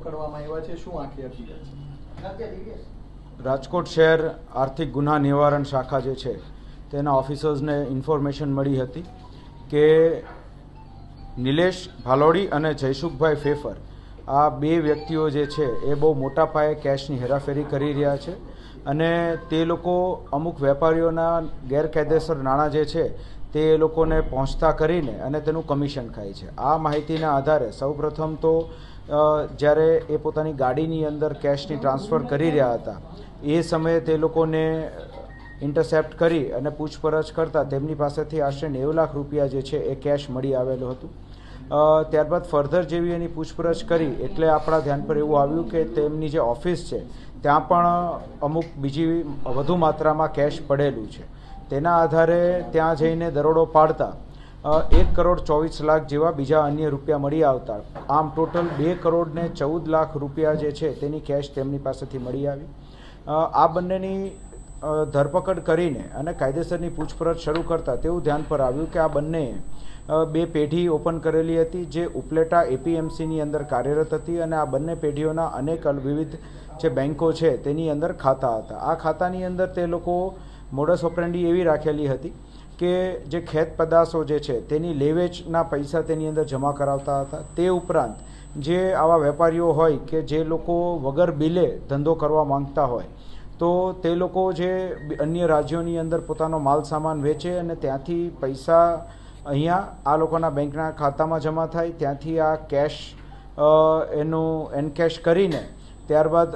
પકડવામાં આવ્યા છે, શું આખી હકીકત છે? રાજકોટ શહેર આર્થિક ગુના નિવારણ શાખા જે છે તેના ઓફિસર્સને ઇન્ફોર્મેશન મળી હતી કે નિલેશ ભાલોડી અને જયસુખભાઈ ફેફર આ બે વ્યક્તિઓ જે છે એ બહુ મોટા પાયે કેશની હેરાફેરી કરી રહ્યા છે અને તે લોકો અમુક વેપારીઓના ગેરકાયદેસર નાણાં જે છે તે એ લોકોને પહોંચતા કરીને અને તેનું કમિશન ખાય છે. આ માહિતીના આધારે સૌપ્રથમ તો જ્યારે એ પોતાની ગાડીની અંદર કેશની ટ્રાન્સફર કરી રહ્યા હતા એ સમયે તે લોકોને ઇન્ટરસેપ્ટ કરી અને પૂછપરછ કરતાં તેમની પાસેથી આશરે 90 લાખ રૂપિયા જે છે એ કેશ મળી આવેલું હતું. ત્યારબાદ ફર્ધર જેવી એની પૂછપરછ કરી એટલે આપણા ધ્યાન પર એવું આવ્યું કે તેમની જે ઓફિસ છે ત્યાં પણ અમુક બીજી વધુ માત્રામાં કેશ પડેલું છે. તેના આધારે ત્યાં જઈને દરોડો પાડતા 1,24,00,000 જેવા બીજા અન્ય રૂપિયા મળી આવતા આમ ટોટલ 2,14,00,000 રૂપિયા જે છે તેની કેશ તેમની પાસેથી મળી આવી. આ બંનેની ધરપકડ કરીને અને કાયદેસરની પૂછપરછ શરૂ કરતાં તેવું ધ્યાન પર આવ્યું કે આ બંને બે પેઢી ઓપન કરેલી હતી જે ઉપલેટા એપીએમસીની અંદર કાર્યરત હતી અને આ બંને પેઢીઓના અનેક વિવિધ જે બેન્કો છે તેની અંદર ખાતા હતા. આ ખાતાની અંદર તે લોકો મોડસ ઓપરેન્ડી એવી રાખેલી હતી કે જે ખેત પેદાશો જે છે તેની લેવેચના પૈસા તેની અંદર જમા કરાવતા હતા. તે ઉપરાંત જે આવા વેપારીઓ હોય કે જે લોકો વગર બિલે ધંધો કરવા માંગતા હોય તો તે લોકો જે અન્ય રાજ્યોની અંદર પોતાનો માલ સામાન વેચે અને ત્યાંથી પૈસા અહીંયા આ લોકોના બેંકના ખાતામાં જમા થાય, ત્યાંથી આ કેશ એનું એનકેશ કરીને ત્યારબાદ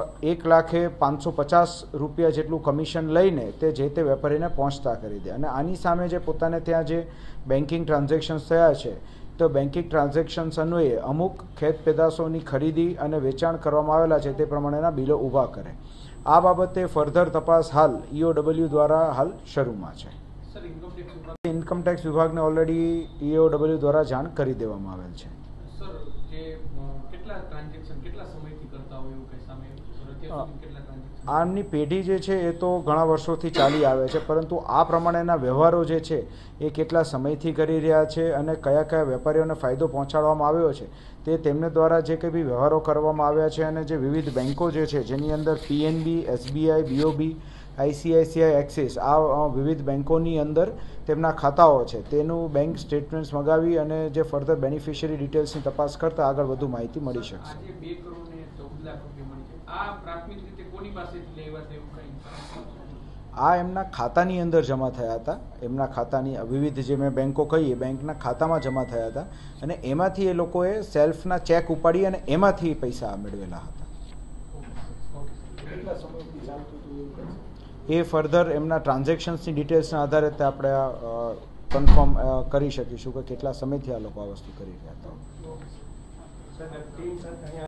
1,05,50 રૂપિયા જેટલું કમિશન લઈને તે જે તે વેપારીને પહોંચતા કરી દે. અને આની સામે જે પોતાને ત્યાં જે બેન્કિંગ ટ્રાન્ઝેક્શન્સ થયા છે તો બેન્કિંગ ટ્રાન્ઝેક્શન્સ અન્વયે અમુક ખેત પેદાશોની ખરીદી અને વેચાણ કરવામાં આવેલા છે તે પ્રમાણેના બિલો ઊભા કરે. આ બાબતે ફર્ધર તપાસ હાલ EOW દ્વારા હાલ શરૂમાં છે. ઇન્કમટેક્સ વિભાગને ઓલરેડી EOW દ્વારા જાણ કરી દેવામાં આવેલ છે. આમની પેઢી જે છે એ તો ઘણા વર્ષોથી ચાલી આવે છે, પરંતુ આ પ્રમાણેના વ્યવહારો જે છે એ કેટલા સમયથી કરી રહ્યા છે અને કયા કયા વેપારીઓને ફાયદો પહોંચાડવામાં આવ્યો છે તે તેમને દ્વારા જે કંઈ બી વ્યવહારો કરવામાં આવ્યા છે અને જે વિવિધ બેન્કો જે છે જેની અંદર PNB, SBI, BOB, ICICI, Axis આ વિવિધ બેન્કોની અંદર તેમના ખાતાઓ છે તેનું બેંક સ્ટેટમેન્ટ્સ મગાવી અને જે ફર્ધર બેનિફિશિયરી ડિટેલ્સની તપાસ કરતાં આગળ વધુ માહિતી મળી શકશે. આ એમના ખાતાની અંદર જમા થયા હતા. એમના ખાતાની વિવિધ જે મેં બેન્કો કહીએ બેંકના ખાતામાં જમા થયા હતા અને એમાંથી એ લોકોએ સેલ્ફના ચેક ઉપાડી અને એમાંથી પૈસા મેળવેલા હતા. એ ફર્ધર એમના ટ્રાન્ઝેક્શન્સની ડિટેલ્સના આધારે તે આપણે કન્ફર્મ કરી શકીશું કે કેટલા સમયથી આ લોકો આ વસ્તુ કરી રહ્યા હતા.